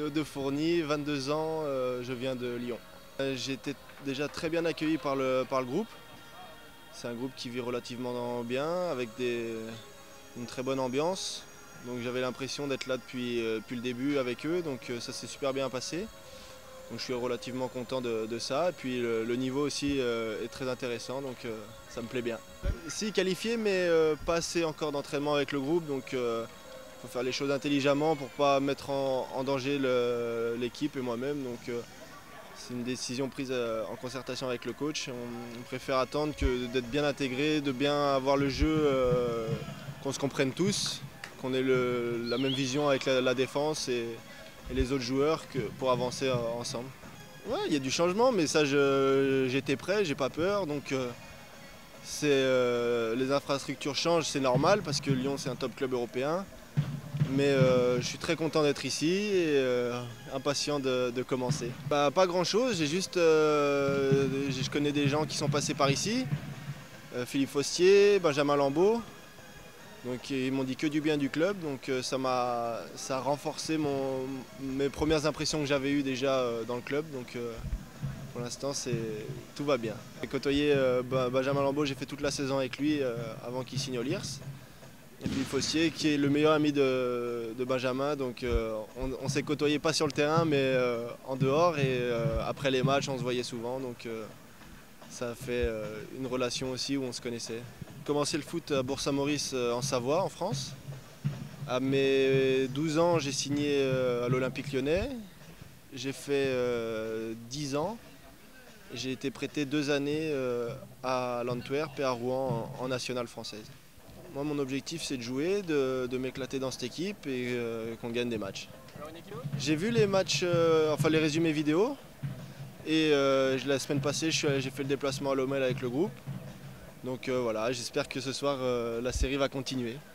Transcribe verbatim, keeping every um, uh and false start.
de Fourny, vingt-deux ans, euh, je viens de Lyon. Euh, J'ai été déjà très bien accueilli par le, par le groupe. C'est un groupe qui vit relativement bien, avec des, une très bonne ambiance. Donc j'avais l'impression d'être là depuis, euh, depuis le début avec eux, donc euh, ça s'est super bien passé. Donc je suis relativement content de, de ça. Et puis le, le niveau aussi euh, est très intéressant, donc euh, ça me plaît bien. Si, qualifié, mais euh, pas assez encore d'entraînement avec le groupe, donc il euh, faut faire les choses intelligemment pour ne pas mettre en, en danger l'équipe et moi-même. Donc euh, c'est une décision prise euh, en concertation avec le coach. On, on préfère attendre que d'être bien intégré, de bien avoir le jeu, euh, qu'on se comprenne tous, qu'on ait le, la même vision avec la, la défense et, et les autres joueurs que, pour avancer euh, ensemble. Ouais, il y a du changement, mais ça j'étais prêt, j'ai pas peur. Donc euh, c'est, euh, les infrastructures changent, c'est normal parce que Lyon c'est un top club européen. Mais euh, je suis très content d'être ici et euh, impatient de, de commencer. Bah, pas grand chose, j'ai juste, euh, je connais des gens qui sont passés par ici. Euh, Philippe Faustier, Benjamin Lambeau. Donc ils m'ont dit que du bien du club, donc euh, ça m'a ça a renforcé mon, mes premières impressions que j'avais eues déjà euh, dans le club. Donc euh, pour l'instant tout va bien. J'ai côtoyé euh, Benjamin Lambeau, j'ai fait toute la saison avec lui euh, avant qu'il signe au Liers. Et puis Faustier qui est le meilleur ami de, de Benjamin, donc euh, on, on s'est côtoyé pas sur le terrain mais euh, en dehors et euh, après les matchs on se voyait souvent, donc euh, ça a fait euh, une relation aussi où on se connaissait. J'ai commencé le foot à Bourg-Saint-Maurice euh, en Savoie, en France. À mes douze ans j'ai signé euh, à l'Olympique Lyonnais, j'ai fait euh, dix ans. J'ai été prêté deux années euh, à l'Antwerp et à Rouen en, en nationale française. Moi, mon objectif, c'est de jouer, de, de m'éclater dans cette équipe et euh, qu'on gagne des matchs. J'ai vu les matchs, euh, enfin les résumés vidéo. Et euh, la semaine passée, j'ai fait le déplacement à Lommel avec le groupe. Donc euh, voilà, j'espère que ce soir, euh, la série va continuer.